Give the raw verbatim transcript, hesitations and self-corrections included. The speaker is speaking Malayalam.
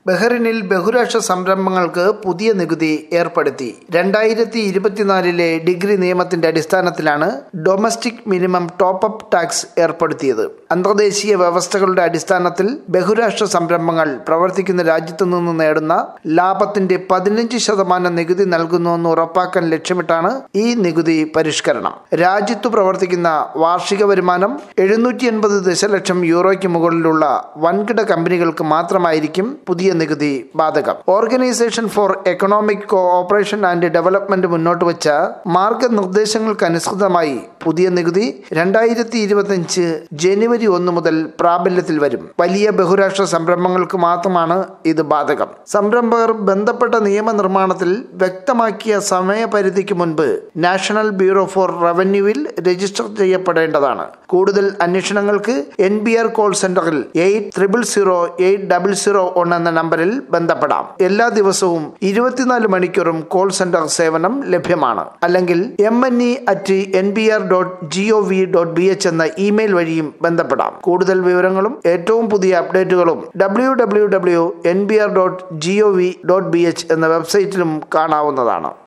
ബഹ്റിനിൽ ബഹുരാഷ്ട്ര സംരംഭങ്ങൾക്ക് പുതിയ നികുതി ഏർപ്പെടുത്തി. രണ്ടായിരത്തി ഇരുപത്തിനാലിലെ ഡിഗ്രി നിയമത്തിന്റെ അടിസ്ഥാനത്തിലാണ് domestic minimum top up tax ഏർപ്പെടുത്തിയത്. അന്തർദേശീയ വ്യവസ്ഥകളുടെ അടിസ്ഥാനത്തിൽ ബഹുരാഷ്ട്ര സംരംഭങ്ങൾ പ്രവർത്തിക്കുന്ന രാജ്യത്തു നിന്ന് നേടുന്ന ലാഭത്തിന്റെ പതിനഞ്ച് ശതമാനം നികുതി നൽകുന്നുവെന്ന് ഉറപ്പാക്കാൻ ലക്ഷ്യമിട്ടാണ് ഈ നികുതി പരിഷ്കരണം. രാജ്യത്തു പ്രവർത്തിക്കുന്ന വാർഷിക വരുമാനം എഴുന്നൂറ്റി എൺപത് ദശലക്ഷം യൂറോയ്ക്ക് മുകളിലുള്ള വൻകിട കമ്പനികൾക്ക് മാത്രമായിരിക്കും പുതിയ നികുതി ബാധകം. Organisation for economic cooperation and development മുന്നോട്ട് വെച്ച മാർഗനിർദ്ദേശങ്ങൾക്കനുസൃതമായി പുതിയ നികുതി രണ്ടായിരത്തി ഇരുപത്തിയഞ്ച് ജനുവരി ഒന്ന് മുതൽ പ്രാബല്യത്തിൽ വരും. വലിയ ബഹുരാഷ്ട്ര സംരംഭങ്ങൾക്ക് മാത്രമാണ് ഇത് ബാധകം. സംരംഭകർ ബന്ധപ്പെട്ട നിയമനിർമ്മാണത്തിൽ വ്യക്തമാക്കിയ സമയപരിധിക്ക് മുൻപ് നാഷണൽ ബ്യൂറോ ഫോർ റവന്യൂവിൽ രജിസ്റ്റർ ചെയ്യപ്പെടേണ്ടതാണ്. കൂടുതൽ അന്വേഷണങ്ങൾക്ക് എൻ ബി ആർ കോൾ സെന്ററിൽ eight triple zero eight double zero one എന്ന നമ്പറിൽ ബന്ധപ്പെടാം. എല്ലാ ദിവസവും ഇരുപത്തിനാല് മണിക്കൂറും കോൾ സെന്റർ സേവനം ലഭ്യമാണ്. അല്ലെങ്കിൽ M N E at N B R dot G O V dot B H എന്ന ഇമെയിൽ വഴിയും ബന്ധപ്പെടാം. കൂടുതൽ വിവരങ്ങളും ഏറ്റവും പുതിയ അപ്ഡേറ്റുകളും W W W dot N B R dot G O V dot B H എന്ന വെബ്സൈറ്റിലും കാണാവുന്നതാണ്.